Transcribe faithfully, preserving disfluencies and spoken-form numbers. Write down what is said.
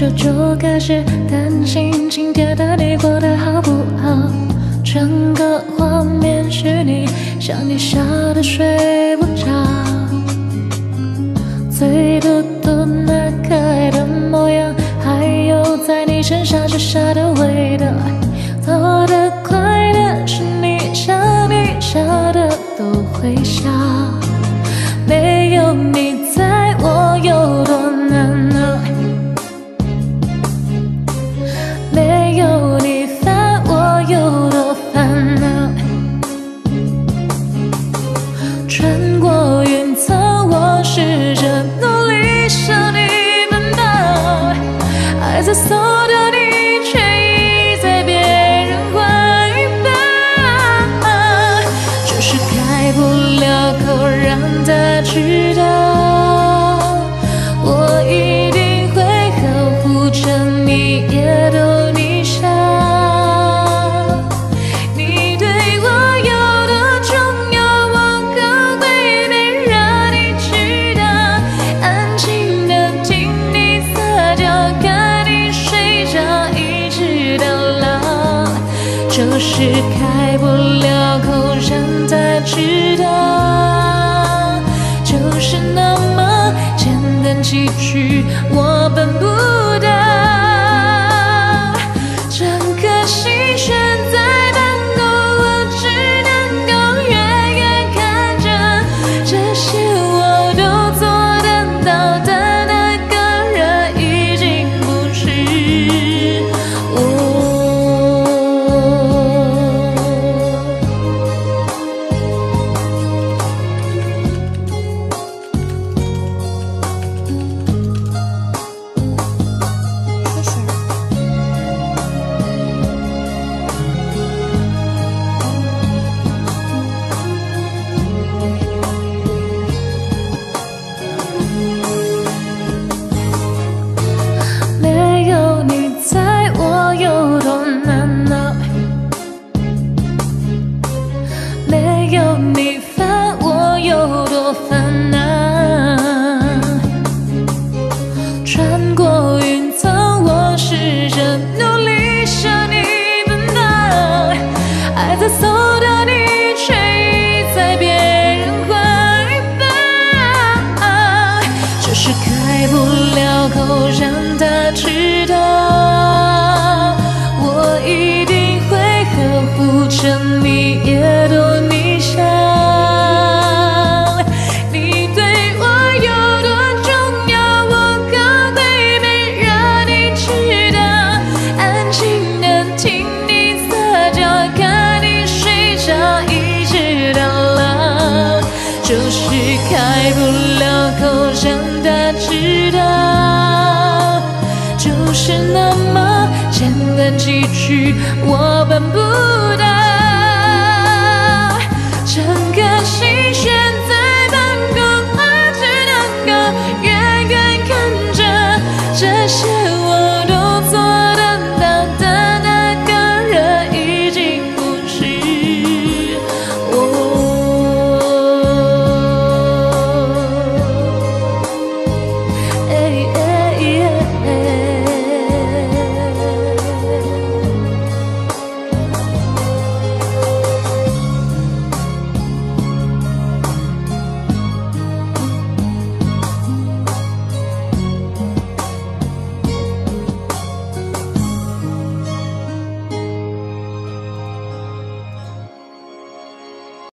久就开始担心今天的你过得好不好？整个画面是你，想你笑得睡不着，最嘟嘟那可爱的模样，还有在你身上留下的味道。走得快的是你，想你笑的都会笑。没有你在我有多难熬，没有你烦我有多烦恼。穿过云层，我试着努力向你奔跑，爱在搜的你，却已在别人怀抱。就是开不了口，让他知道，我一定会呵护着你，也逗你笑。你对我有多重要，我可会没让你知道。安静的听你撒娇，看你睡着，一直到老。就是开不了口，让他知道，就是那么简单几句，我办不到。整颗心悬在半空，我只能够远远看着，这些我都做得到，但那个人已经不是我。没有你在我有多难熬，没有你烦我有多烦恼。穿过云层，我试着努力向你奔跑，爱在搜到你，却已在别人怀抱。就是开不了口，让他知道，我一定会呵护着你，也逗你笑。你对我有多重要，我可会没让你知道。安静的听你撒娇，看你睡着，一直到老。就是开不了口，让他知道，就是那么简单几句，我办不到。